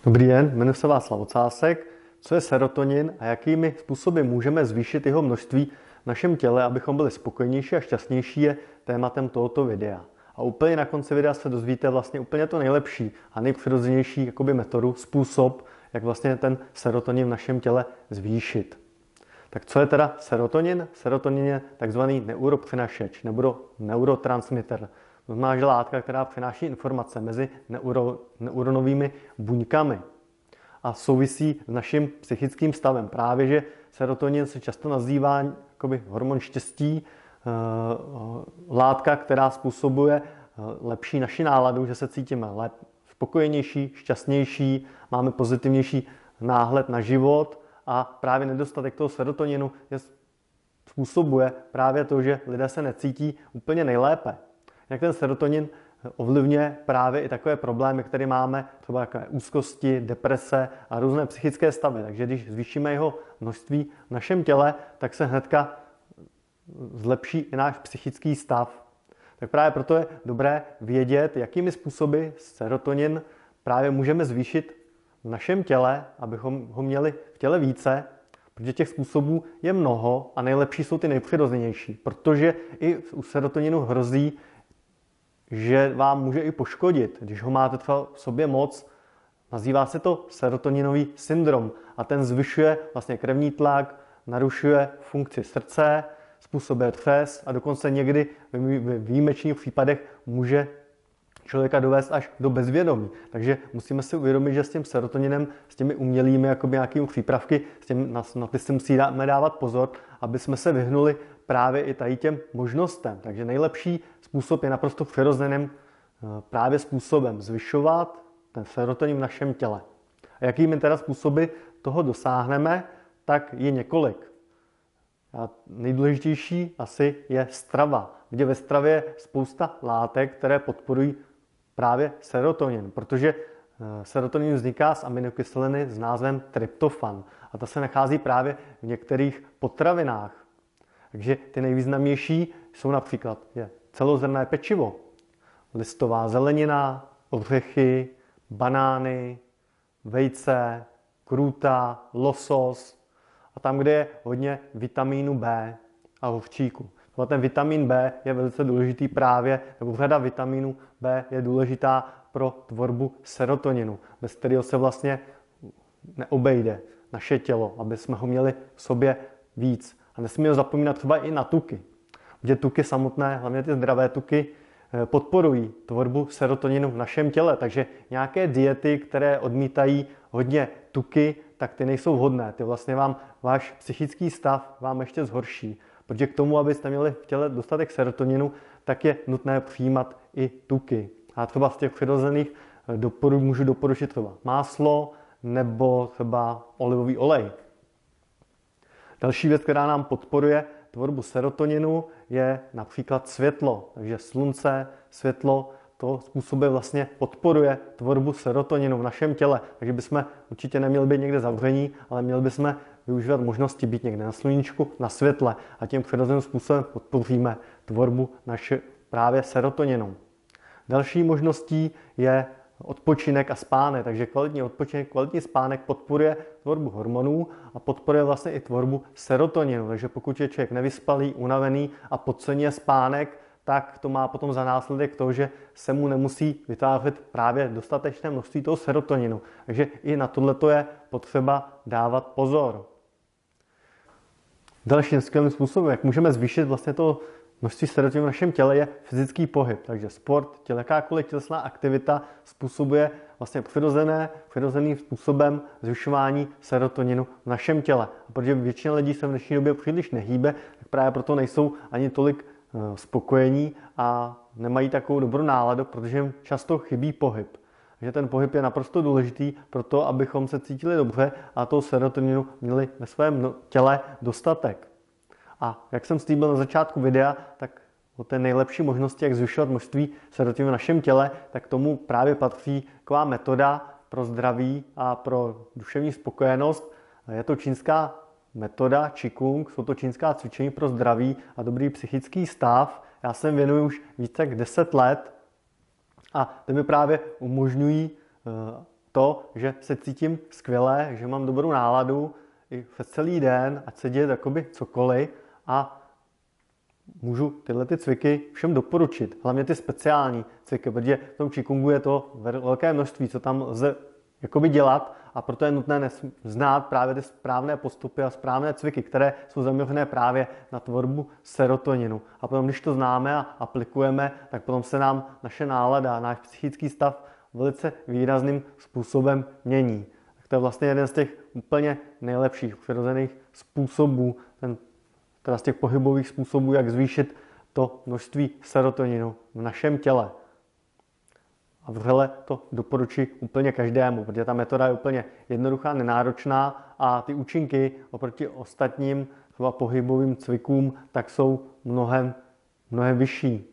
Dobrý den, jmenuji se Václav Ocásek. Co je serotonin a jakými způsoby můžeme zvýšit jeho množství v našem těle, abychom byli spokojenější a šťastnější, je tématem tohoto videa. A úplně na konci videa se dozvíte vlastně úplně to nejlepší a nejpřirozenější metodu, způsob, jak vlastně ten serotonin v našem těle zvýšit. Tak co je teda serotonin? Serotonin je takzvaný neuropřenašeč nebo neurotransmitter. To znamená, že látka, která přináší informace mezi neuronovými buňkami a souvisí s naším psychickým stavem. Právě, že serotonin se často nazývá hormon štěstí, látka, která způsobuje lepší naši náladu, že se cítíme spokojenější, šťastnější, máme pozitivnější náhled na život a právě nedostatek toho serotoninu způsobuje právě to, že lidé se necítí úplně nejlépe. Jak ten serotonin ovlivňuje právě i takové problémy, které máme, třeba takové úzkosti, deprese a různé psychické stavy. Takže když zvýšíme jeho množství v našem těle, tak se hnedka zlepší i náš psychický stav. Tak právě proto je dobré vědět, jakými způsoby serotonin právě můžeme zvýšit v našem těle, abychom ho měli v těle více, protože těch způsobů je mnoho a nejlepší jsou ty nejpřirozenější, protože i u serotoninu hrozí, že vám může i poškodit, když ho máte třeba v sobě moc. Nazývá se to serotoninový syndrom a ten zvyšuje vlastně krevní tlak, narušuje funkci srdce, způsobuje třes a dokonce někdy v výjimečných případech může člověka dovést až do bezvědomí. Takže musíme si uvědomit, že s tím serotoninem, s těmi umělými nějakými přípravky, na ty si musíme dávat pozor, aby jsme se vyhnuli právě i tady těm možnostem. Takže nejlepší způsob je naprosto přirozeným právě způsobem zvyšovat ten serotonin v našem těle. A jakými teda způsoby toho dosáhneme, tak je několik. A nejdůležitější asi je strava. Kde ve stravě je spousta látek, které podporují právě serotonin, protože serotonin vzniká z aminokyseliny s názvem tryptofan a ta se nachází právě v některých potravinách. Takže ty nejvýznamnější jsou například celozrnné pečivo, listová zelenina, ořechy, banány, vejce, krůta, losos a tam, kde je hodně vitamínu B a hořčíku. Ten vitamin B je velice důležitý právě, nebo řada vitamínu B je důležitá pro tvorbu serotoninu, bez kterého se vlastně neobejde naše tělo, aby jsme ho měli v sobě víc. A nesmíme zapomínat třeba i na tuky. Protože tuky samotné, hlavně ty zdravé tuky, podporují tvorbu serotoninu v našem těle. Takže nějaké diety, které odmítají hodně tuky, tak ty nejsou vhodné. Ty vlastně váš psychický stav vám ještě zhorší. Protože k tomu, abyste měli v těle dostatek serotoninu, tak je nutné přijímat i tuky. A třeba z těch přirozených můžu doporučit třeba máslo nebo třeba olivový olej. Další věc, která nám podporuje tvorbu serotoninu, je například světlo. Takže slunce, světlo, to způsobuje vlastně podporuje tvorbu serotoninu v našem těle. Takže bychom určitě neměli být někde zavření, ale měli bychom využívat možnosti být někde na sluníčku, na světle a tím přirozeným způsobem podpoříme tvorbu naše právě serotoninu. Další možností je odpočinek a spánek. Takže kvalitní odpočinek, kvalitní spánek podporuje tvorbu hormonů a podporuje vlastně i tvorbu serotoninu. Takže pokud je člověk nevyspalý, unavený a podceňuje spánek, tak to má potom za následek to, že se mu nemusí vytvářet právě dostatečné množství toho serotoninu. Takže i na tohleto je potřeba dávat pozor. Dalším skvělým způsobem, jak můžeme zvýšit vlastně to množství serotoninu v našem těle, je fyzický pohyb. Takže sport, jakákoliv tělesná aktivita způsobuje vlastně přirozeným způsobem zvyšování serotoninu v našem těle. A protože většina lidí se v dnešní době příliš nehýbe, tak právě proto nejsou ani tolik spokojení a nemají takovou dobrou náladu, protože jim často chybí pohyb. Takže ten pohyb je naprosto důležitý pro to, abychom se cítili dobře a toho serotoninu měli ve svém těle dostatek. A jak jsem slíbil na začátku videa, tak o té nejlepší možnosti, jak zvyšovat množství serotoninu v našem těle, tak k tomu právě patří taková metoda pro zdraví a pro duševní spokojenost. Je to čínská metoda Qigong, jsou to čínská cvičení pro zdraví a dobrý psychický stav. Já se věnuju už více jak 10 let a ty mi právě umožňují to, že se cítím skvěle, že mám dobrou náladu i v celý den, ať se děje jakoby cokoliv, a můžu tyhle ty cviky všem doporučit. Hlavně ty speciální cviky, protože v tom Qigongu je to velké množství, co tam lze jakoby dělat, a proto je nutné znát právě ty správné postupy a správné cviky, které jsou zaměřené právě na tvorbu serotoninu. A potom, když to známe a aplikujeme, tak potom se nám naše nálada, náš psychický stav velice výrazným způsobem mění. Tak to je vlastně jeden z těch úplně nejlepších přirozených způsobů, teda z těch pohybových způsobů, jak zvýšit to množství serotoninu v našem těle. A vřele to doporučuji úplně každému, protože ta metoda je úplně jednoduchá, nenáročná a ty účinky oproti ostatním třeba pohybovým cvikům tak jsou mnohem vyšší.